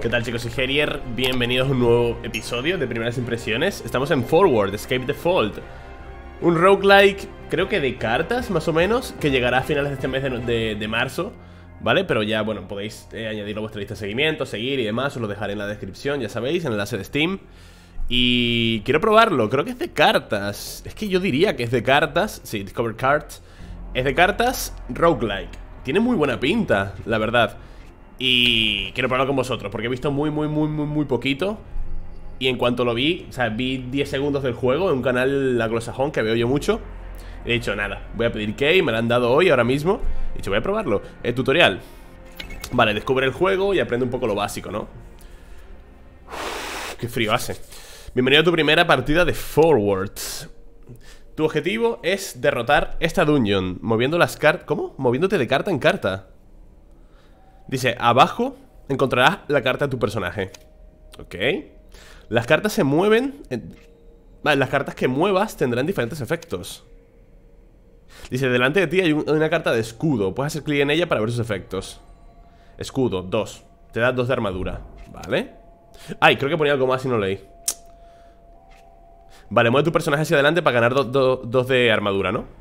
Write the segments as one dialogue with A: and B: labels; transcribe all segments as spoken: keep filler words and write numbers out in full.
A: tal, chicos? Soy Herier, bienvenidos a un nuevo episodio de Primeras Impresiones. Estamos en Forward, Escape the Fault, un roguelike, creo que de cartas, más o menos, que llegará a finales de este mes de, de, de marzo, ¿vale? Pero ya, bueno, podéis eh, añadirlo a vuestra lista de seguimiento, seguir y demás. Os lo dejaré en la descripción, ya sabéis, en el enlace de Steam. Y quiero probarlo, creo que es de cartas. Es que yo diría que es de cartas. Sí, Discover Cards. Es de cartas roguelike. Tiene muy buena pinta, la verdad. Y quiero probarlo con vosotros, porque he visto muy, muy, muy, muy, muy poquito. Y en cuanto lo vi, o sea, vi diez segundos del juego en un canal anglosajón que veo yo mucho. He dicho, nada, voy a pedir key, me lo han dado hoy, ahora mismo. He dicho, voy a probarlo. El tutorial. Vale, descubre el juego y aprende un poco lo básico, ¿no? Uf, qué frío hace. Bienvenido a tu primera partida de Forward. Tu objetivo es derrotar esta dungeon moviendo las cartas... ¿Cómo? Moviéndote de carta en carta. Dice, abajo encontrarás la carta de tu personaje. Ok. Las cartas se mueven en... Vale, las cartas que muevas tendrán diferentes efectos. Dice, delante de ti hay un, una carta de escudo. Puedes hacer clic en ella para ver sus efectos. Escudo, dos. Te da dos de armadura. Vale. Ay, creo que ponía algo más y no leí. Vale, mueve tu personaje hacia adelante para ganar dos do, do de armadura, ¿no?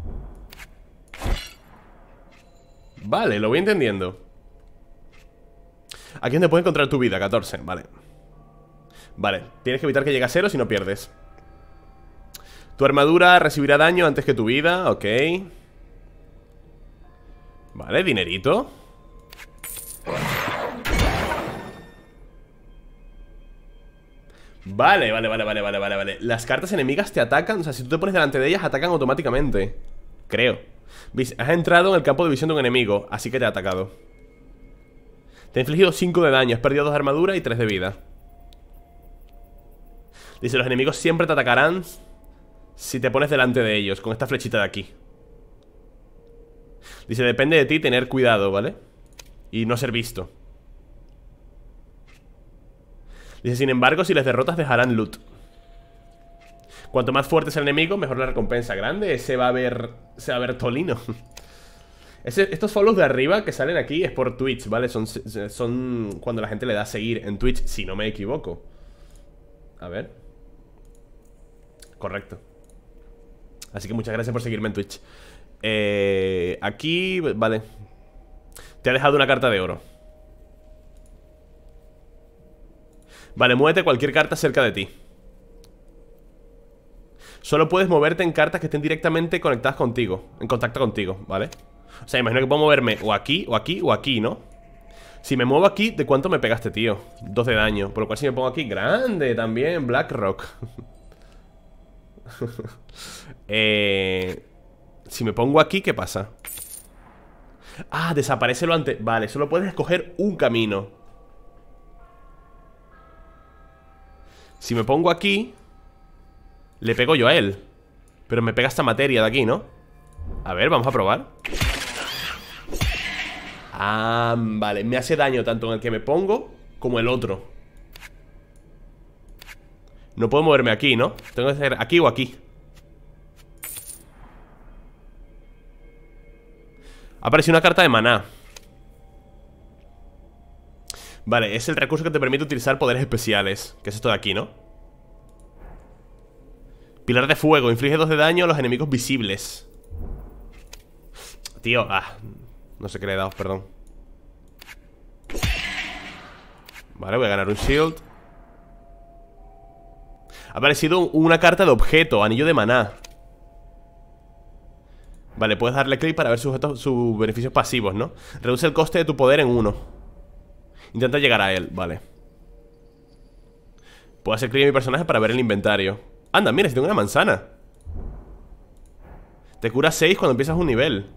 A: Vale, lo voy entendiendo. Aquí es donde puedes encontrar tu vida, catorce, vale. Vale, tienes que evitar que llegue a cero si no pierdes. Tu armadura recibirá daño antes que tu vida, ok. Vale, dinerito. Vale, vale, vale, vale, vale, vale, vale. Las cartas enemigas te atacan, o sea, si tú te pones delante de ellas, atacan automáticamente. Creo. Has entrado en el campo de visión de un enemigo, así que te ha atacado. Te ha infligido cinco de daño, has perdido dos de armadura y tres de vida. Dice, los enemigos siempre te atacarán si te pones delante de ellos, con esta flechita de aquí. Dice, depende de ti tener cuidado, ¿vale? Y no ser visto. Dice, sin embargo, si les derrotas dejarán loot. Cuanto más fuerte es el enemigo, mejor la recompensa. Grande, se va a ver, se va a ver tolino. Ese, estos follows de arriba que salen aquí es por Twitch, ¿vale? Son, son cuando la gente le da a seguir en Twitch, si no me equivoco. A ver. Correcto. Así que muchas gracias por seguirme en Twitch. eh, Aquí, vale. Te ha dejado una carta de oro. Vale, muévete cualquier carta cerca de ti. Solo puedes moverte en cartas que estén directamente conectadas contigo, en contacto contigo, ¿vale? O sea, imagino que puedo moverme o aquí, o aquí, o aquí, ¿no? Si me muevo aquí, ¿de cuánto me pegaste, tío? Dos de daño. Por lo cual si me pongo aquí, grande también, Blackrock. eh, Si me pongo aquí, ¿qué pasa? Ah, desaparece lo antes. Vale, solo puedes escoger un camino. Si me pongo aquí, le pego yo a él. Pero me pega esta materia de aquí, ¿no? A ver, vamos a probar. Ah, vale, me hace daño tanto en el que me pongo como el otro. No puedo moverme aquí, ¿no? Tengo que hacer aquí o aquí. Ha aparecido una carta de maná. Vale, es el recurso que te permite utilizar poderes especiales. Que es esto de aquí, ¿no? Pilar de fuego, inflige dos de daño a los enemigos visibles. Tío, ah, no sé qué le he dado, perdón. Vale, voy a ganar un shield. Ha aparecido una carta de objeto, anillo de maná. Vale, puedes darle clic para ver sus, sus beneficios pasivos, ¿no? Reduce el coste de tu poder en uno. Intenta llegar a él, vale. Puedo hacer clic en mi personaje para ver el inventario. Anda, mira, si tengo una manzana. Te cura seis cuando empiezas un nivel.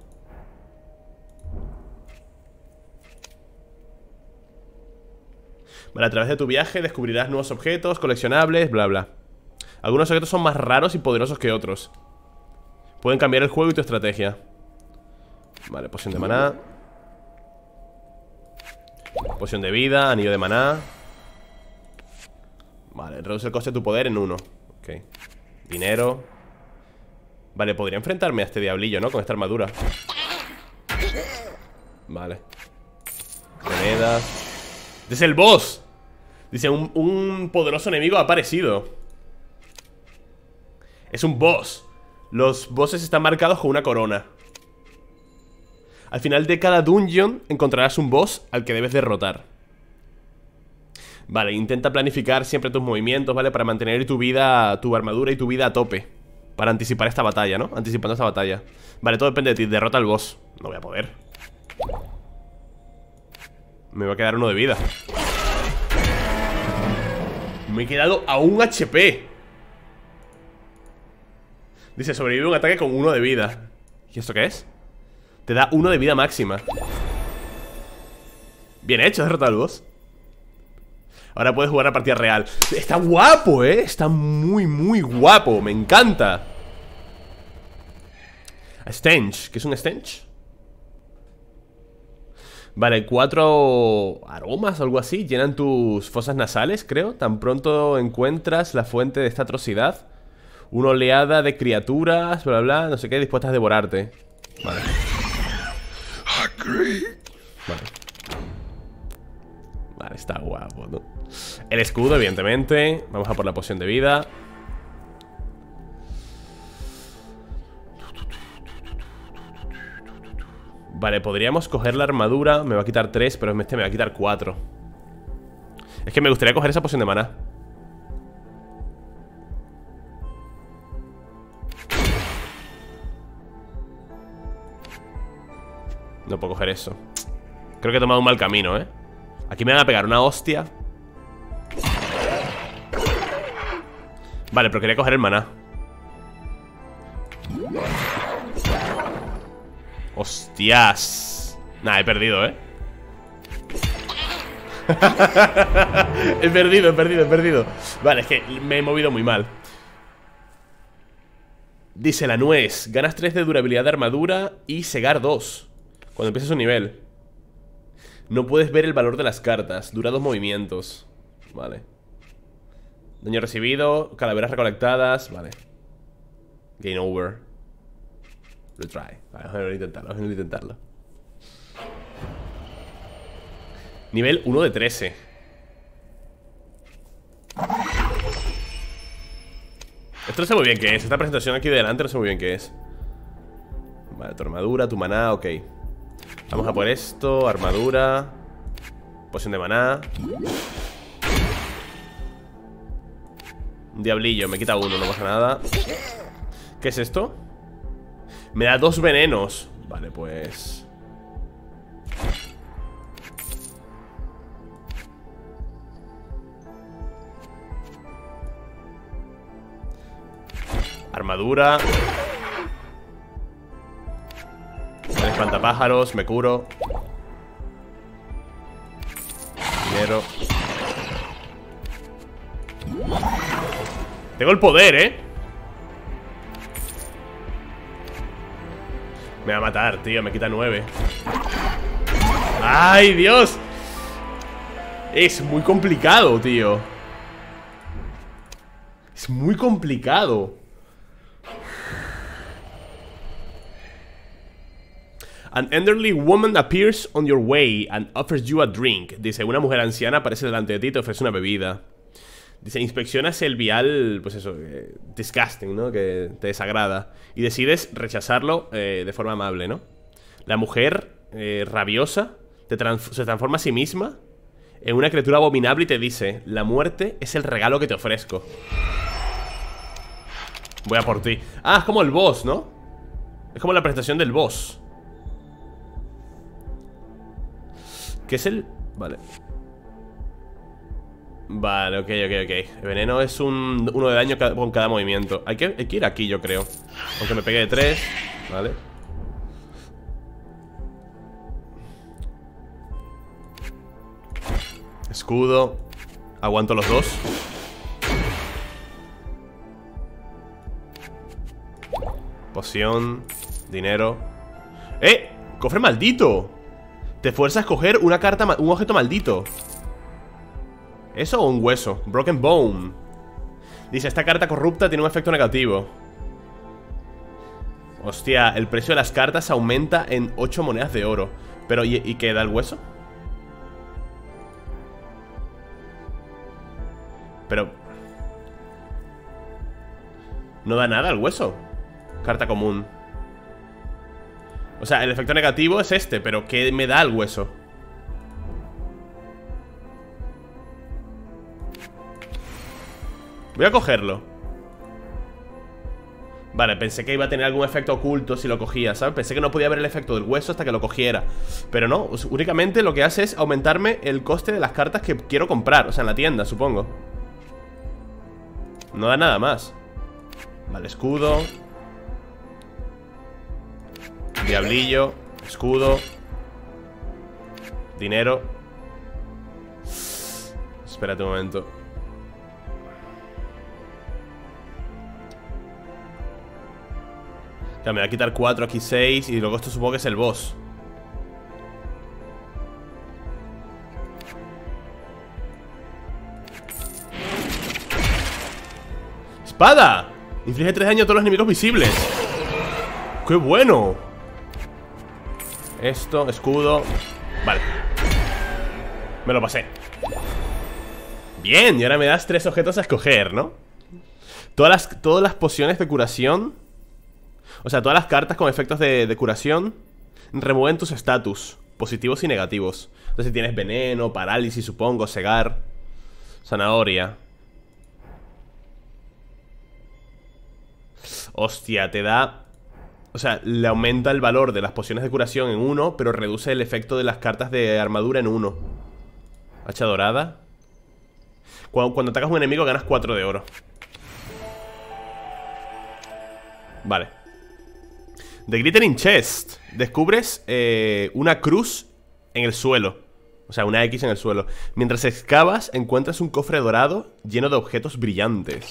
A: Vale, a través de tu viaje descubrirás nuevos objetos, coleccionables, bla bla. Algunos objetos son más raros y poderosos que otros. Pueden cambiar el juego y tu estrategia. Vale, poción de maná. Poción de vida, anillo de maná. Vale, reduce el coste de tu poder en uno. Ok. Dinero. Vale, podría enfrentarme a este diablillo, ¿no? Con esta armadura. Vale. Monedas. Es el boss. Dice, un, un poderoso enemigo ha aparecido. Es un boss. Los bosses están marcados con una corona. Al final de cada dungeon encontrarás un boss al que debes derrotar. Vale, intenta planificar siempre tus movimientos, ¿vale? Para mantener tu vida, tu armadura y tu vida a tope. Para anticipar esta batalla, ¿no? Anticipando esta batalla. Vale, todo depende de ti, derrota al boss. No voy a poder. Me va a quedar uno de vida. Me he quedado a un H P. Dice, sobrevive un ataque con uno de vida. ¿Y esto qué es? Te da uno de vida máxima. Bien hecho, derrota al boss. Ahora puedes jugar a partida real. Está guapo, eh. Está muy, muy guapo. Me encanta. Stench. ¿Qué es un stench? Vale, cuatro aromas o algo así llenan tus fosas nasales, creo. Tan pronto encuentras la fuente de esta atrocidad, una oleada de criaturas, bla, bla, bla, no sé qué, dispuestas a devorarte. Vale. Vale. Vale, está guapo, ¿no? El escudo, evidentemente. Vamos a por la poción de vida. Vale, podríamos coger la armadura. Me va a quitar tres, pero este me va a quitar cuatro. Es que me gustaría coger esa poción de maná. No puedo coger eso. Creo que he tomado un mal camino, ¿eh? Aquí me van a pegar una hostia. Vale, pero quería coger el maná. Hostias. Nah, he perdido, ¿eh? He perdido, he perdido, he perdido. Vale, es que me he movido muy mal. Dice la nuez. Ganas tres de durabilidad de armadura y cegar dos cuando empieces un nivel. No puedes ver el valor de las cartas. Dura dos movimientos. Vale. Daño recibido. Calaveras recolectadas. Vale. Game over. Retry. Vale, vamos a intentarlo, vamos a intentarlo. Nivel uno de trece. Esto no sé muy bien qué es. Esta presentación aquí de delante no sé muy bien qué es. Vale, tu armadura, tu maná, ok. Vamos a por esto, armadura, poción de maná. Un diablillo, me quita uno, no pasa nada. ¿Qué es esto? Me da dos venenos. Vale, pues... armadura. Espantapájaros, me curo. Dinero. Tengo el poder, ¿eh? Me va a matar, tío, me quita nueve. ¡Ay, Dios! Es muy complicado, tío. Es muy complicado. An elderly woman appears on your way and offers you a drink. Dice, una mujer anciana aparece delante de ti y te ofrece una bebida. Dice, inspeccionas el vial, pues eso, eh, disgusting, ¿no? Que te desagrada. Y decides rechazarlo eh, de forma amable, ¿no? La mujer, eh, rabiosa, te trans se transforma a sí misma en una criatura abominable y te dice, la muerte es el regalo que te ofrezco. Voy a por ti. Ah, es como el boss, ¿no? Es como la presentación del boss. ¿Qué es el...? Vale. Vale, ok, ok, ok. El veneno es un uno de daño cada, con cada movimiento. Hay que, hay que ir aquí, yo creo. Aunque me pegue de tres. Vale. Escudo. Aguanto los dos. Poción. Dinero. ¡Eh! ¡Cofre maldito! Te fuerza a escoger una carta, un objeto maldito. ¿Eso o un hueso? Broken Bone. Dice, esta carta corrupta tiene un efecto negativo. Hostia, el precio de las cartas aumenta en ocho monedas de oro. Pero, ¿y, y qué da el hueso? No da nada el hueso. Carta común. O sea, el efecto negativo es este, pero ¿qué me da el hueso? Voy a cogerlo. Vale, pensé que iba a tener algún efecto oculto si lo cogía, ¿sabes? Pensé que no podía ver el efecto del hueso hasta que lo cogiera. Pero no, únicamente lo que hace es aumentarme el coste de las cartas que quiero comprar. O sea, en la tienda, supongo. No da nada más. Vale, escudo. Diablillo. Escudo. Dinero. Espérate un momento. Ya, me voy a quitar cuatro, aquí seis. Y luego esto supongo que es el boss. ¡Espada! Inflige tres daño a todos los enemigos visibles. ¡Qué bueno! Esto, escudo. Vale. Me lo pasé. Bien, y ahora me das tres objetos a escoger, ¿no? Todas las, todas las pociones de curación, o sea, todas las cartas con efectos de, de curación remueven tus estatus, positivos y negativos. Entonces si tienes veneno, parálisis, supongo, cegar, zanahoria. Hostia, te da... O sea, le aumenta el valor de las pociones de curación en uno, pero reduce el efecto de las cartas de armadura en uno. Hacha dorada. Cuando, cuando atacas a un enemigo ganas cuatro de oro. Vale. The Glittering Chest. Descubres eh, una cruz en el suelo. O sea, una X en el suelo. Mientras excavas, encuentras un cofre dorado lleno de objetos brillantes.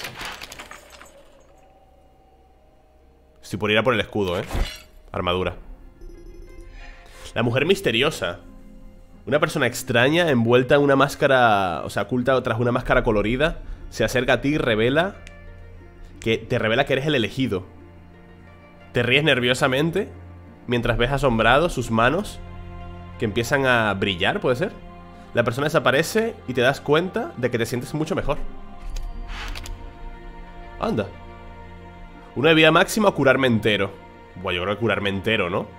A: Estoy por ir a por el escudo, eh. Armadura. La mujer misteriosa. Una persona extraña envuelta en una máscara, o sea, oculta tras una máscara colorida, se acerca a ti y revela que te revela que eres el elegido. Te ríes nerviosamente mientras ves asombrado sus manos que empiezan a brillar, ¿puede ser? La persona desaparece y te das cuenta de que te sientes mucho mejor. Anda. Una vida máxima o curarme entero. Buah, yo creo que curarme entero, ¿no?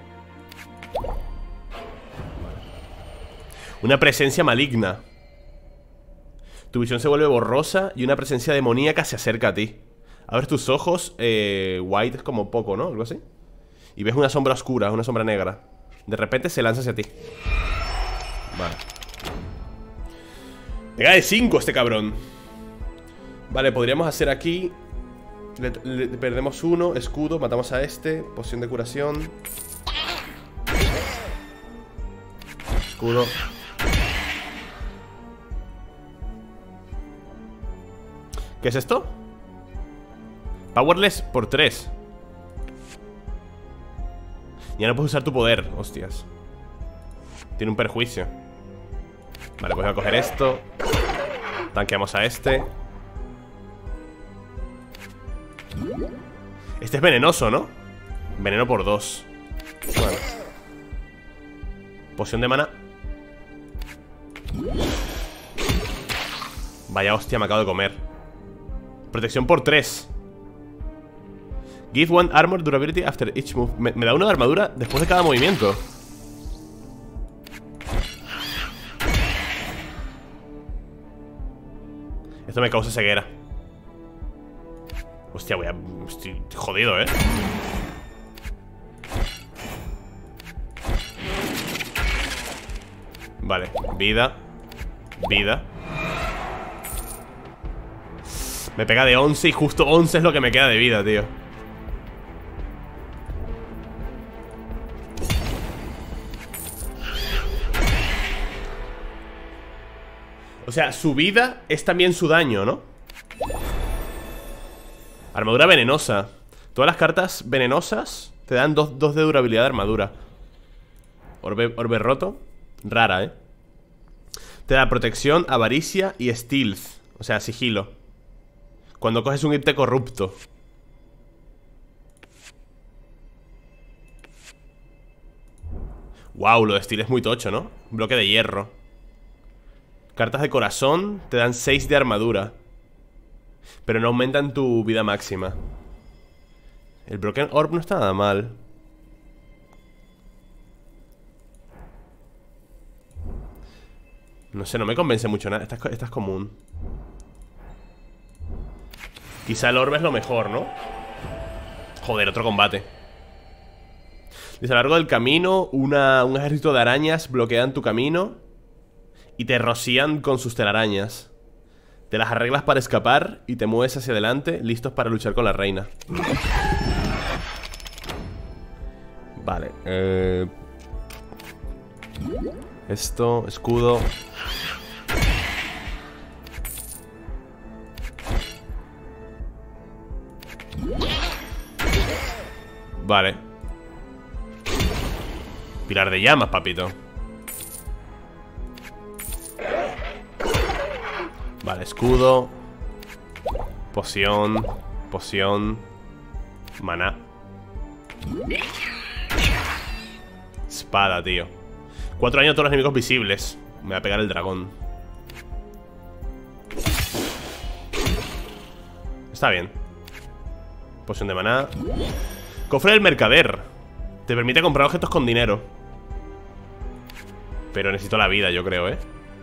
A: Una presencia maligna. Tu visión se vuelve borrosa y una presencia demoníaca se acerca a ti. Abres tus ojos, eh, white es como poco, ¿no? Algo así. Y ves una sombra oscura, una sombra negra. De repente se lanza hacia ti. Vale. Pega de cinco este cabrón. Vale, podríamos hacer aquí... Le, le perdemos uno, escudo, matamos a este. Poción de curación. Escudo. ¿Qué es esto? Powerless por tres. Ya no puedes usar tu poder, hostias. Tiene un perjuicio. Vale, pues voy a coger esto. Tanqueamos a este. Este es venenoso, ¿no? Veneno por dos. Bueno. Poción de mana. Vaya hostia, me acabo de comer. Protección por tres. Give one armor durability after each move. Me, me da uno de armadura después de cada movimiento. Esto me causa ceguera. Hostia, voy a... Estoy jodido, ¿eh? Vale, vida. Vida. Me pega de once y justo once es lo que me queda de vida, tío. O sea, su vida es también su daño, ¿no? Armadura venenosa. Todas las cartas venenosas te dan dos de durabilidad de armadura. Orbe, orbe roto. Rara, ¿eh? Te da protección, avaricia y stealth. O sea, sigilo. Cuando coges un ítem corrupto. Wow, lo de stealth es muy tocho, ¿no? Bloque de hierro. Cartas de corazón te dan seis de armadura, pero no aumentan tu vida máxima. El Broken Orb no está nada mal. No sé, no me convence mucho nada. Esta, esta es común. Quizá el orbe es lo mejor, ¿no? Joder, otro combate. Dice, a lo largo del camino una, un ejército de arañas bloquean tu camino y te rocían con sus telarañas. Te las arreglas para escapar y te mueves hacia adelante, listos para luchar con la reina. Vale, eh... esto, escudo. Vale. Pilar de llamas, papito. Vale, escudo. Poción. Poción. Maná. Espada, tío. Cuatro años a todos los enemigos visibles. Me va a pegar el dragón. Está bien. Poción de maná. Cofre del mercader. Te permite comprar objetos con dinero. Pero necesito la vida, yo creo, ¿eh?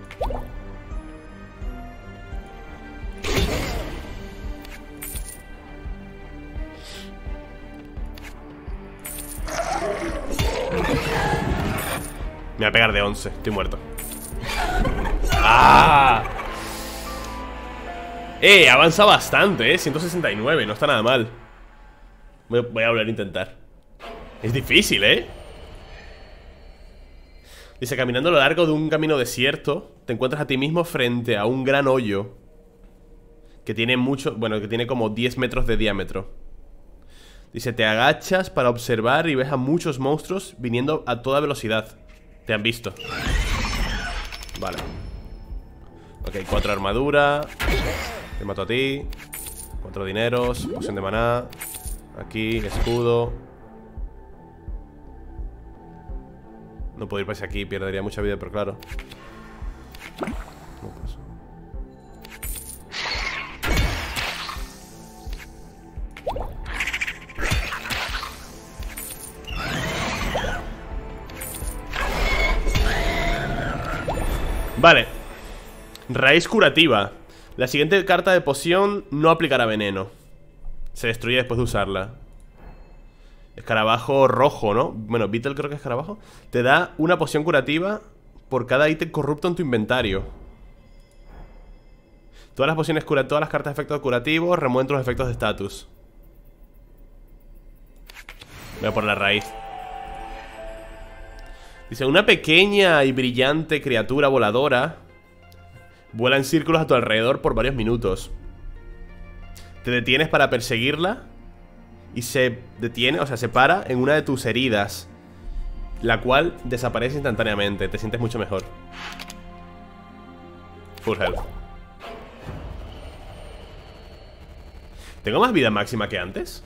A: Me va a pegar de once. Estoy muerto. ¡Ah! Eh, avanza bastante, eh. ciento sesenta y nueve, no está nada mal. Voy, voy a volver a intentar. Es difícil, eh. Dice, caminando a lo largo de un camino desierto, te encuentras a ti mismo frente a un gran hoyo que tiene mucho, bueno, que tiene como diez metros de diámetro. Dice, te agachas para observar y ves a muchos monstruos viniendo a toda velocidad. Te han visto. Vale. Ok, cuatro armadura. Te mato a ti. Cuatro dineros. Poción de maná. Aquí, escudo. No puedo ir para aquí, perdería mucha vida, pero claro. No paso. Vale. Raíz curativa. La siguiente carta de poción no aplicará veneno. Se destruye después de usarla. Escarabajo rojo, ¿no? Bueno, Beetle creo que es escarabajo. Te da una poción curativa por cada ítem corrupto en tu inventario. Todas las pociones cura, todas las cartas de efectos curativos remueven los efectos de estatus. Voy a por la raíz. Dice, una pequeña y brillante criatura voladora vuela en círculos a tu alrededor por varios minutos. Te detienes para perseguirla y se detiene, o sea, se para en una de tus heridas, la cual desaparece instantáneamente. Te sientes mucho mejor. Full health. ¿Tengo más vida máxima que antes?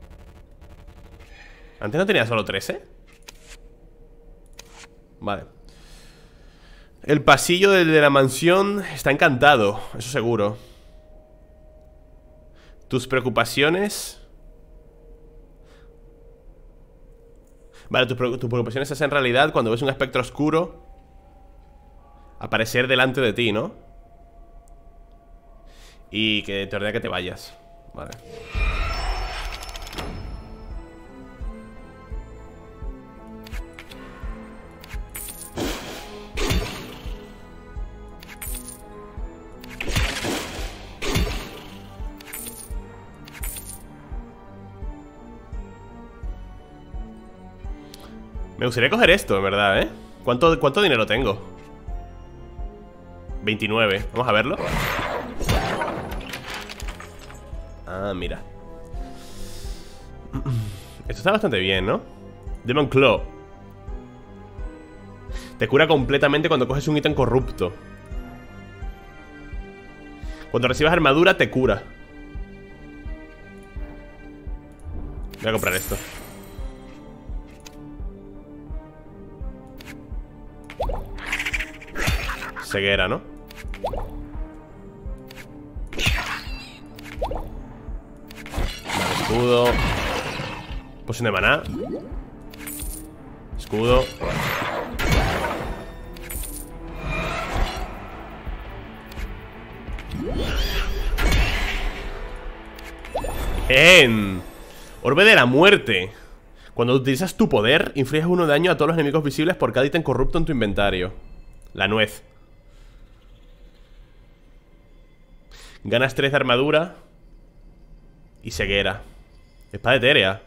A: ¿Antes no tenía solo trece? Vale. El pasillo de, de la mansión está encantado, eso seguro. Tus preocupaciones... Vale, tus, tus preocupaciones se hacen realidad cuando ves un espectro oscuro aparecer delante de ti, ¿no? Y que te ordena que te vayas. Vale. Me gustaría coger esto, en verdad, ¿eh? ¿Cuánto, cuánto dinero tengo? veintinueve. Vamos a verlo. Ah, mira. Esto está bastante bien, ¿no? Demon Claw. Te cura completamente cuando coges un ítem corrupto. Cuando recibas armadura, te cura. Voy a comprar esto. Ceguera, ¿no? Vale, escudo. Poción de maná. Escudo. Bien. Orbe de la muerte. Cuando utilizas tu poder, infliges uno de daño a todos los enemigos visibles por cada ítem corrupto en tu inventario. La nuez. Ganas tres de armadura y ceguera. Espada etérea.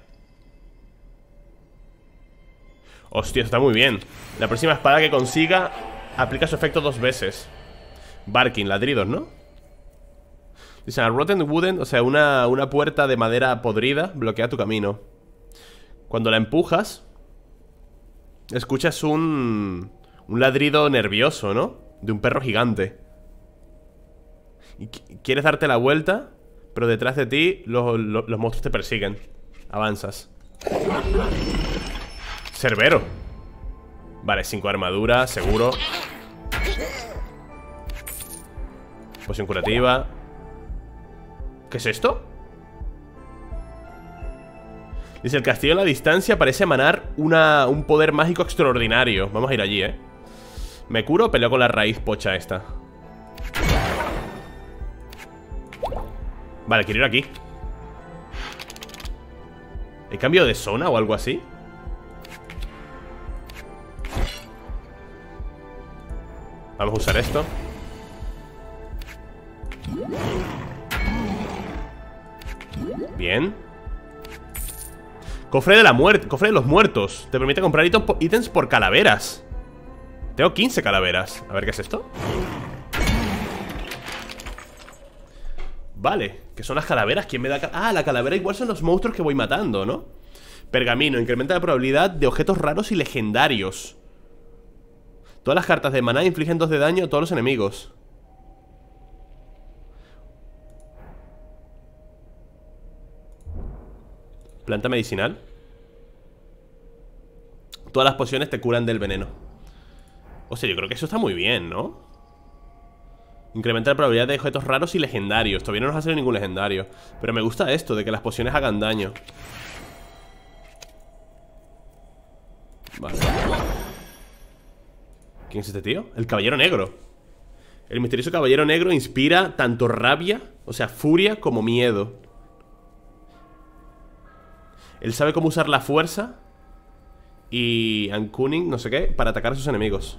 A: Hostia, está muy bien. La próxima espada que consiga aplica su efecto dos veces. Barking, ladridos, ¿no? Dice, a rotten wooden, o sea, una, una puerta de madera podrida bloquea tu camino. Cuando la empujas, escuchas un, un ladrido nervioso, ¿no? De un perro gigante. Y quieres darte la vuelta, pero detrás de ti los, los, los monstruos te persiguen. Avanzas. Cerbero. Vale, cinco armadura, seguro. Poción curativa. ¿Qué es esto? Dice, el castillo en la distancia parece emanar una, un poder mágico extraordinario. Vamos a ir allí, ¿eh? ¿Me curo o peleo con la raíz pocha esta? Vale, quiero ir aquí. ¿He cambiado de zona o algo así? Vamos a usar esto. Bien. Cofre de la muerte, cofre de los muertos. Te permite comprar ítems por calaveras. Tengo quince calaveras. A ver, ¿qué es esto? Vale, ¿qué son las calaveras? ¿Quién me da? Ah, la calavera igual son los monstruos que voy matando, ¿no? Pergamino, incrementa la probabilidad de objetos raros y legendarios. Todas las cartas de maná infligen dos de daño a todos los enemigos. Planta medicinal. Todas las pociones te curan del veneno. O sea, yo creo que eso está muy bien, ¿no? Incrementa la probabilidad de objetos raros y legendarios. Todavía no nos ha salido ningún legendario. Pero me gusta esto, de que las pociones hagan daño. Vale. ¿Quién es este tío? El caballero negro. El misterioso caballero negro inspira tanto rabia, o sea, furia, como miedo. Él sabe cómo usar la fuerza y unconing, no sé qué, para atacar a sus enemigos.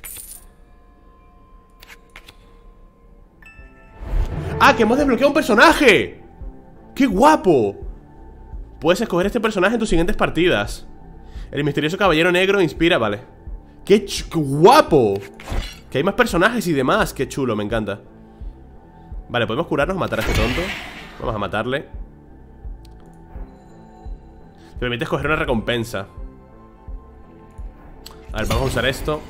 A: ¡Ah, que hemos desbloqueado un personaje! ¡Qué guapo! Puedes escoger este personaje en tus siguientes partidas. El misterioso caballero negro inspira, vale. ¡Qué, ch qué guapo! Que hay más personajes y demás. ¡Qué chulo! Me encanta. Vale, podemos curarnos, matar a este tonto. Vamos a matarle. Te permite escoger una recompensa. A ver, vamos a usar esto.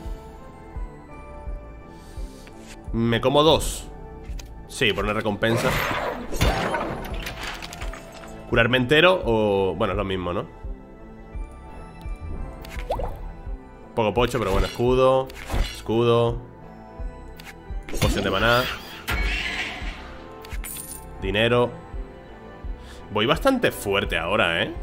A: Me como dos. Sí, por una recompensa. Curarme entero o... Bueno, es lo mismo, ¿no? Poco pocho, pero bueno, escudo. Escudo. Poción de maná. Dinero. Voy bastante fuerte ahora, ¿eh?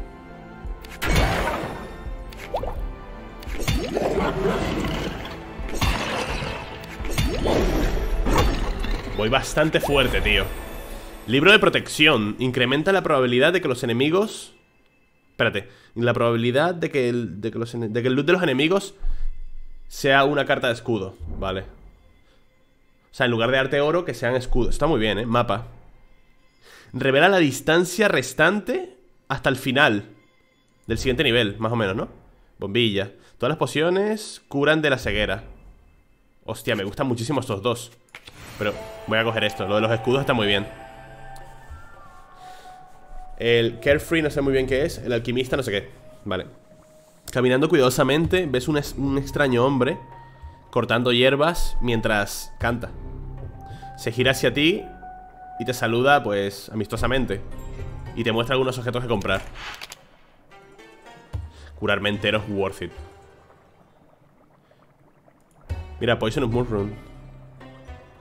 A: Voy bastante fuerte, tío. Libro de protección. Incrementa la probabilidad de que los enemigos... Espérate. La probabilidad de que el, de que los, de que el loot de los enemigos sea una carta de escudo. Vale. O sea, en lugar de darte oro, que sean escudos. Está muy bien, ¿eh? Mapa. Revela la distancia restante hasta el final del siguiente nivel, más o menos, ¿no? Bombilla. Todas las pociones curan de la ceguera. Hostia, me gustan muchísimo estos dos. Pero voy a coger esto. Lo de los escudos está muy bien. El Carefree no sé muy bien qué es. El alquimista no sé qué. Vale. Caminando cuidadosamente ves un, es un extraño hombre cortando hierbas mientras canta. Se gira hacia ti y te saluda, pues, amistosamente. Y te muestra algunos objetos que comprar. Curarme enteros worth it. Mira, Poisonous Mushroom.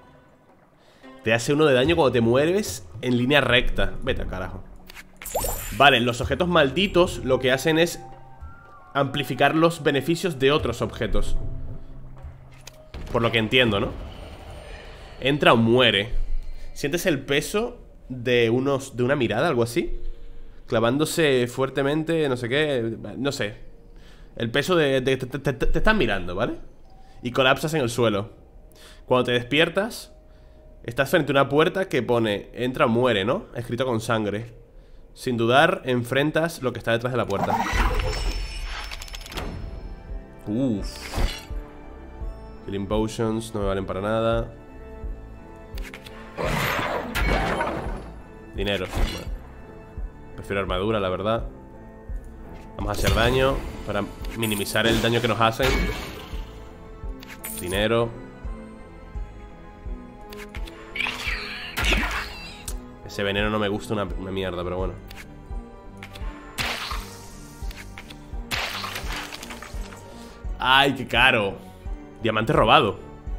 A: Te hace uno de daño cuando te mueves en línea recta. Vete al carajo. Vale, los objetos malditos lo que hacen es amplificar los beneficios de otros objetos. Por lo que entiendo, ¿no? Entra o muere. ¿Sientes el peso de unos de una mirada, algo así? Clavándose fuertemente, no sé qué. No sé. El peso de... de te, te, te, te están mirando, ¿vale? Y colapsas en el suelo. Cuando te despiertas, estás frente a una puerta que pone entra o muere, ¿no? Escrito con sangre. Sin dudar, enfrentas lo que está detrás de la puerta. Uff. Healing potions no me valen para nada. Dinero. Bueno, prefiero armadura, la verdad. Vamos a hacer daño para minimizar el daño que nos hacen. Dinero. Ese veneno no me gusta una, una mierda, pero bueno. ¡Ay, qué caro! Diamante robado.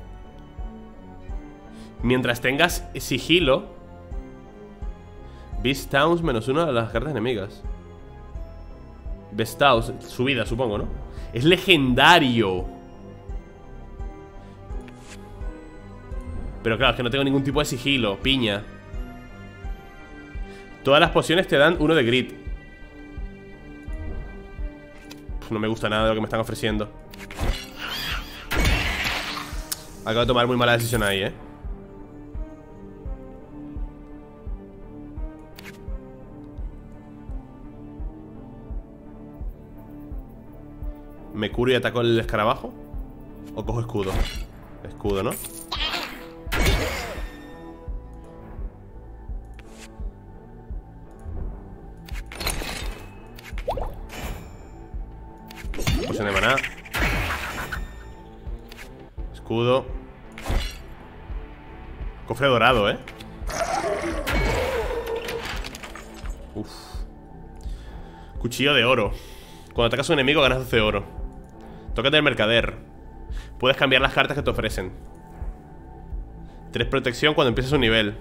A: Mientras tengas sigilo, Beast Towns menos uno a las cartas enemigas. Beast Towns, subida, supongo, ¿no? Es legendario. Pero claro, es que no tengo ningún tipo de sigilo. Piña. Todas las pociones te dan uno de grit. No me gusta nada de lo que me están ofreciendo. Acabo de tomar muy mala decisión ahí, ¿eh? ¿Me curo y ataco el escarabajo? ¿O cojo escudo? Escudo, ¿no? Poción de maná. Escudo. Cofre dorado, ¿eh? Uf. Cuchillo de oro. Cuando atacas a un enemigo ganas doce oro. Tócate el mercader. Puedes cambiar las cartas que te ofrecen. tres protección cuando empiezas un nivel.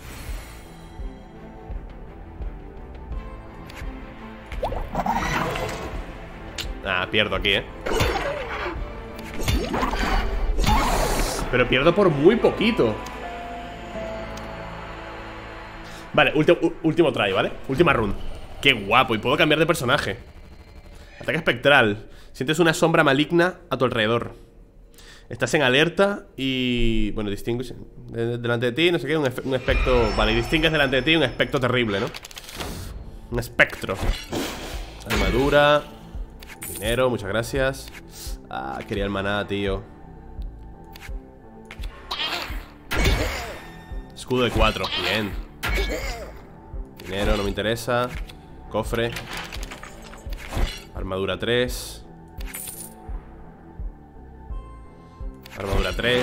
A: Ah, pierdo aquí, ¿eh? Pero pierdo por muy poquito. Vale, último try, ¿vale? Última run. Qué guapo, y puedo cambiar de personaje. Ataque espectral. Sientes una sombra maligna a tu alrededor. Estás en alerta y... Bueno, distingues delante de ti, no sé qué, un, un espectro... Vale, y distingues delante de ti un espectro terrible, ¿no? Un espectro. Armadura. Dinero, muchas gracias. Ah, quería el maná, tío. Escudo de cuatro, bien. Dinero, no me interesa. Cofre. Armadura tres. Armadura tres.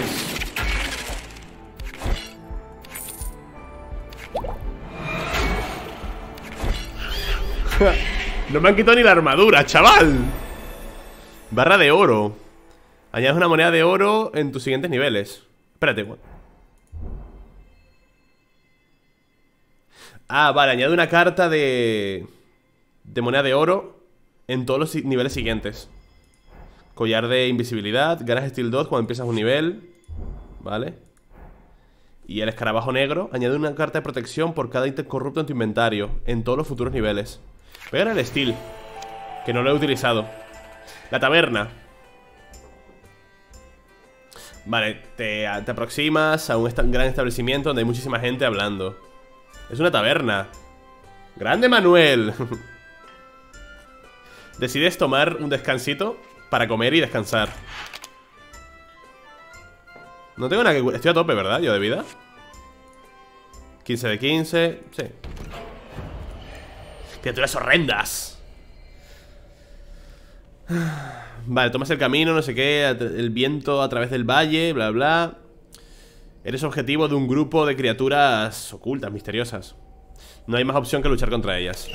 A: No me han quitado ni la armadura, chaval. Barra de oro. Añades una moneda de oro en tus siguientes niveles. Espérate, güey. Ah, vale, añade una carta de... De moneda de oro en todos los niveles siguientes. Collar de invisibilidad. Ganas Steel dos cuando empiezas un nivel. Vale. Y el escarabajo negro. Añade una carta de protección por cada ítem corrupto en tu inventario en todos los futuros niveles. Voy a ganar el Steel, que no lo he utilizado. La taberna. Vale, te, te aproximas a un esta gran establecimiento donde hay muchísima gente hablando. Es una taberna. ¡Grande, Manuel! Decides tomar un descansito para comer y descansar. No tengo nada que... Estoy a tope, ¿verdad? Yo de vida. quince de quince. Sí. Criaturas horrendas. Vale, tomas el camino, no sé qué. El viento a través del valle, bla, bla. Eres objetivo de un grupo de criaturas ocultas, misteriosas. No hay más opción que luchar contra ellas.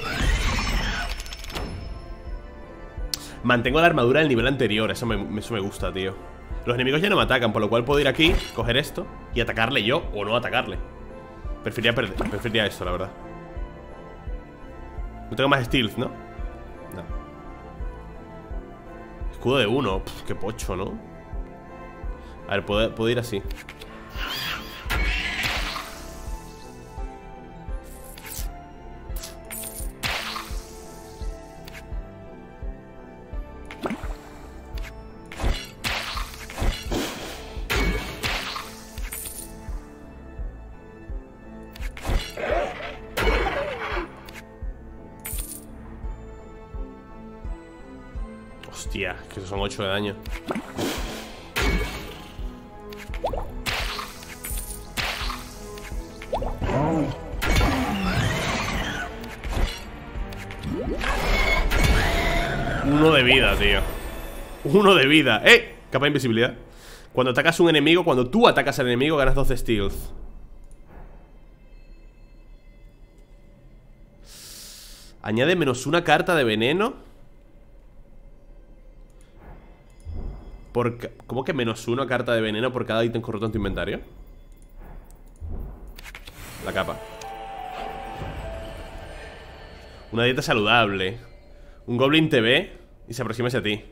A: Mantengo la armadura del nivel anterior. Eso me, eso me gusta, tío. Los enemigos ya no me atacan, por lo cual puedo ir aquí, coger esto y atacarle yo o no atacarle. Preferiría, perder, preferiría esto, la verdad. No tengo más stealth, ¿no? No. Escudo de uno. Pff, qué pocho, ¿no? A ver, puedo, puedo ir así. Hostia, que son ocho de daño. Uno de vida, tío. Uno de vida. ¡Eh! Capa de invisibilidad. Cuando atacas a un enemigo, cuando tú atacas al enemigo, ganas dos de stealth. Añade menos una carta de veneno. Por, ¿Cómo que menos una carta de veneno por cada ítem corrupto en tu inventario? La capa. Una dieta saludable. Un goblin te ve y se aproxima hacia ti.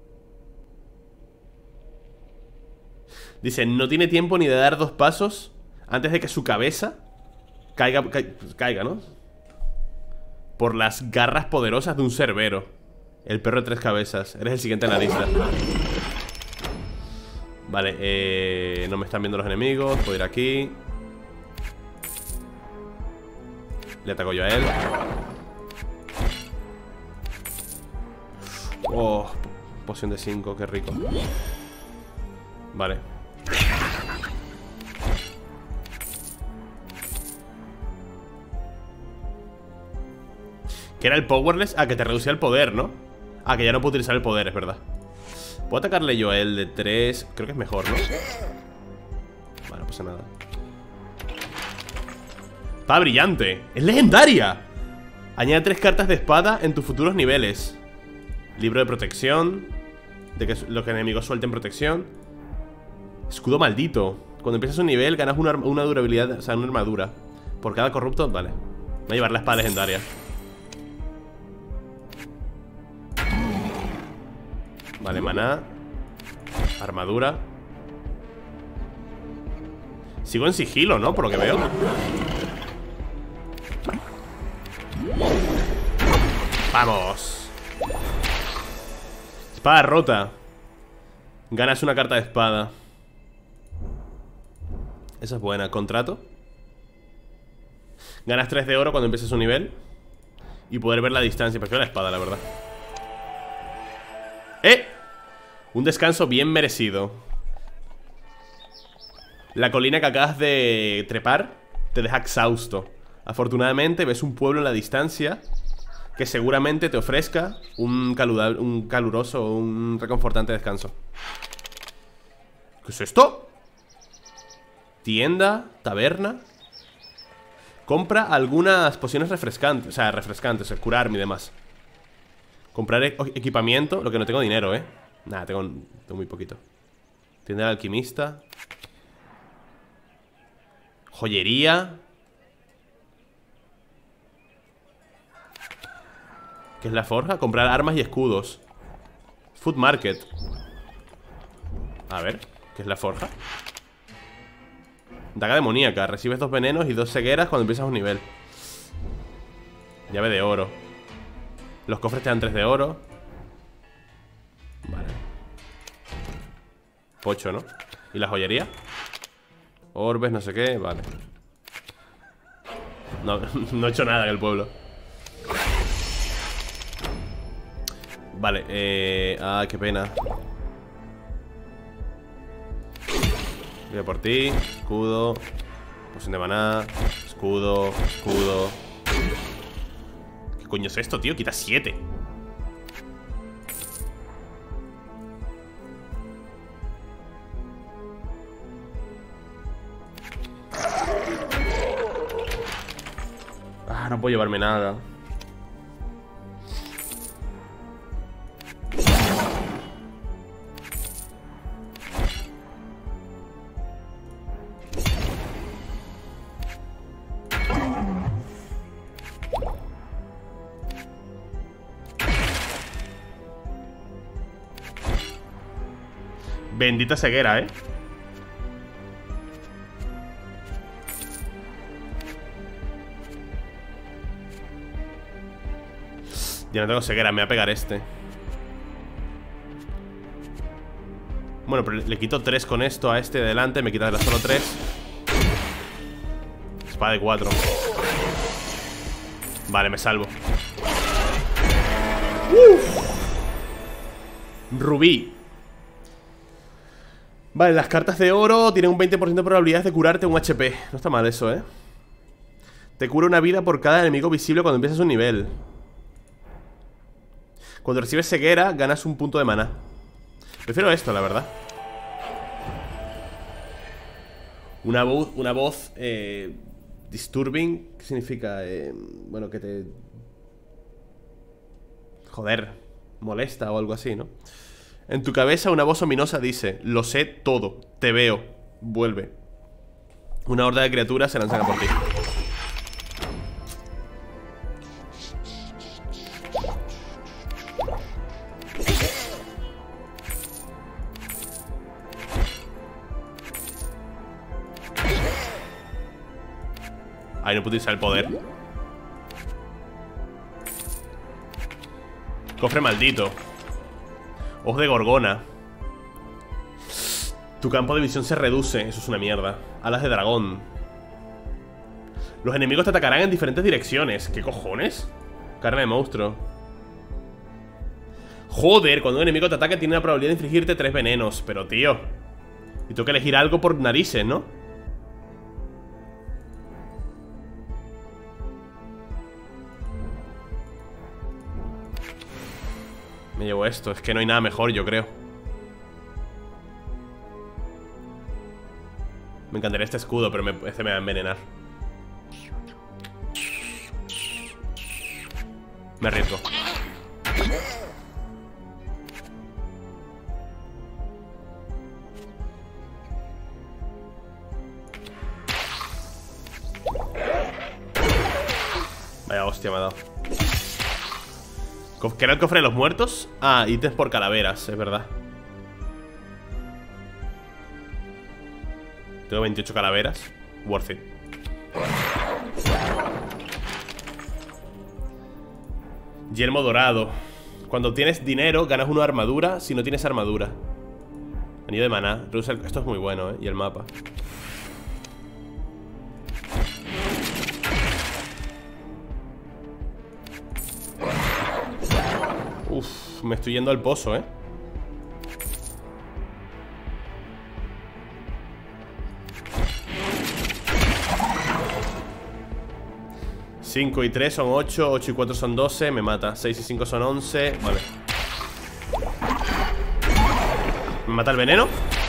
A: Dice, no tiene tiempo ni de dar dos pasos antes de que su cabeza caiga, ca caiga, ¿no? Por las garras poderosas de un cerbero. El perro de tres cabezas. Eres el siguiente en la lista. Vale, eh, no me están viendo los enemigos. Puedo ir aquí. Le ataco yo a él. Oh, poción de cinco, qué rico. Vale. ¿Qué era el powerless? Ah, que te reducía el poder, ¿no? Ah, que ya no puedo utilizar el poder, es verdad. Puedo atacarle yo a él de tres. Creo que es mejor, ¿no? Vale, no pasa nada. Espada brillante. ¡Es legendaria! Añade tres cartas de espada en tus futuros niveles. Libro de protección. De que los enemigos suelten protección. Escudo maldito. Cuando empiezas un nivel ganas una, una durabilidad, o sea, una armadura. Por cada corrupto, vale. Voy a llevar la espada legendaria. Vale, maná. Armadura. Sigo en sigilo, ¿no? Por lo que veo. ¡Vamos! Espada rota. Ganas una carta de espada. Esa es buena. ¿Contrato? Ganas tres de oro cuando empieces un nivel. Y poder ver la distancia. Prefiero la espada, la verdad. ¡Eh! Un descanso bien merecido. La colina que acabas de trepar te deja exhausto. Afortunadamente ves un pueblo en la distancia que seguramente te ofrezca un, un caluroso o un reconfortante descanso. ¿Qué es esto? Tienda, taberna. Compra algunas pociones refrescantes. O sea, refrescantes, el curarme y demás. Comprar e equipamiento. Lo que no tengo dinero, eh. Nada, tengo, tengo muy poquito. Tienda del alquimista. Joyería. ¿Qué es la forja? Comprar armas y escudos. Food market. A ver, ¿qué es la forja? Daga demoníaca. Recibes dos venenos y dos cegueras cuando empiezas un nivel. Llave de oro. Los cofres te dan tres de oro. Vale. Pocho, ¿no? ¿Y la joyería? Orbes, no sé qué, vale. No, no he hecho nada en el pueblo. Vale, eh... ah, qué pena. Voy a por ti. Escudo. Poción de maná. Escudo, escudo. ¿Qué coño es esto, tío? Quita siete. Ah, no puedo llevarme nada. Bendita ceguera, ¿eh? Ya no tengo ceguera, me voy a pegar este. Bueno, pero le quito tres con esto a este de delante. Me quita solo tres. Espada de cuatro. Vale, me salvo. Uf. Rubí. Vale, las cartas de oro tienen un veinte por ciento de probabilidades de curarte un H P. No está mal eso, ¿eh? Te cura una vida por cada enemigo visible cuando empiezas un nivel. Cuando recibes ceguera, ganas un punto de maná. Prefiero esto, la verdad. Una voz, una voz eh, disturbing. ¿Qué significa? Eh, bueno, que te... Joder, molesta o algo así, ¿no? En tu cabeza una voz ominosa dice: lo sé todo, te veo, vuelve. Una horda de criaturas se lanzan a por ti. Ahí no puedo utilizar el poder. Cofre maldito. Ojo de gorgona. Tu campo de visión se reduce. Eso es una mierda. Alas de dragón. Los enemigos te atacarán en diferentes direcciones. ¿Qué cojones? Carne de monstruo. Joder, cuando un enemigo te ataca tiene la probabilidad de infligirte tres venenos. Pero tío, y tengo que elegir algo por narices, ¿no? Me llevo esto, es que no hay nada mejor, yo creo. Me encantaría este escudo, pero me, este me va a envenenar. Me arriesgo. Vaya hostia me ha dado. ¿Qué era el cofre de los muertos? Ah, ítems por calaveras, es verdad. Tengo veintiocho calaveras. Worth it. Yelmo dorado. Cuando obtienes dinero, ganas una armadura si no tienes armadura. Anillo de maná. Esto es muy bueno, ¿eh? Y el mapa. Uf, me estoy yendo al pozo, ¿eh? cinco y tres son ocho, ocho y cuatro son doce, me mata. seis y cinco son once, vale. ¿Me mata el veneno?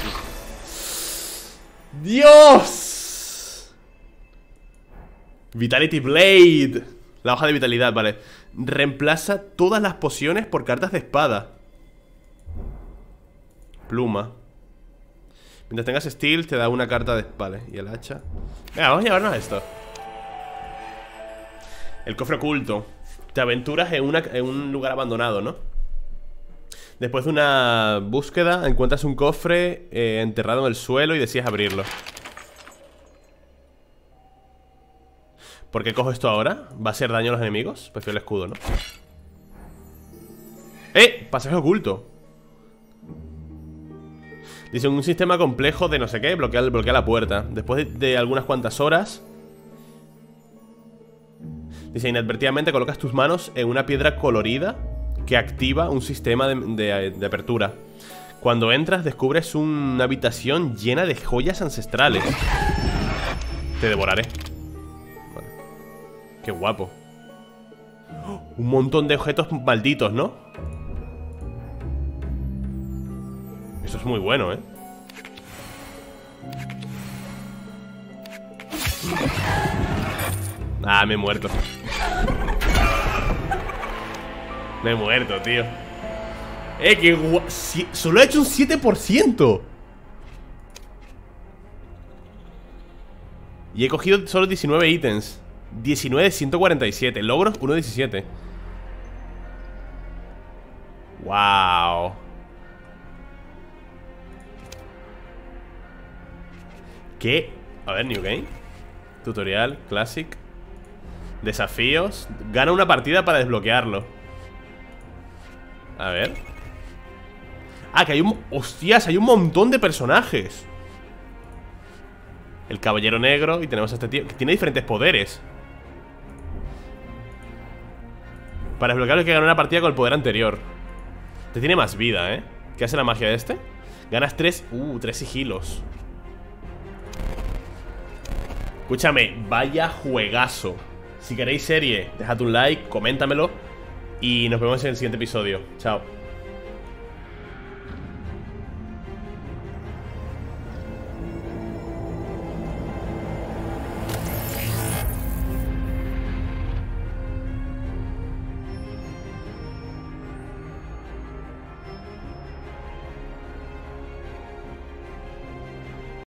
A: ¡Dios! Vitality Blade. La hoja de vitalidad, vale. Reemplaza todas las pociones por cartas de espada. Pluma. Mientras tengas steel te da una carta de... Vale, y el hacha. Venga, vamos a llevarnos esto. El cofre oculto. Te aventuras en, una, en un lugar abandonado, ¿no? Después de una búsqueda encuentras un cofre eh, enterrado en el suelo y decides abrirlo. ¿Por qué cojo esto ahora? ¿Va a hacer daño a los enemigos? Prefiero el escudo, ¿no? ¡Eh! Pasaje oculto. Dice, un sistema complejo de no sé qué bloquea, bloquea la puerta. Después de, de algunas cuantas horas. Dice, inadvertidamente colocas tus manos en una piedra colorida que activa un sistema de, de, de apertura. Cuando entras descubres una habitación llena de joyas ancestrales. Te devoraré. Vale. Qué guapo. Un montón de objetos malditos, ¿no? Eso es muy bueno, ¿eh? Ah, me he muerto. Me he muerto, tío. Eh, que guay. Si solo he hecho un siete por ciento. Y he cogido solo diecinueve ítems. diecinueve de ciento cuarenta y siete. Logros uno de diecisiete. Wow. ¿Qué? A ver, New Game. Tutorial, Classic. Desafíos. Gana una partida para desbloquearlo. A ver. Ah, que hay un... Hostias, hay un montón de personajes. El caballero negro. Y tenemos a este tío que tiene diferentes poderes. Para desbloquearlo hay que ganar una partida con el poder anterior. Este tiene más vida, ¿eh? ¿Qué hace la magia de este? Ganas tres... Uh, tres sigilos. Escúchame, vaya juegazo. Si queréis serie, dejad un like, coméntamelo. Y nos vemos en el siguiente episodio. Chao.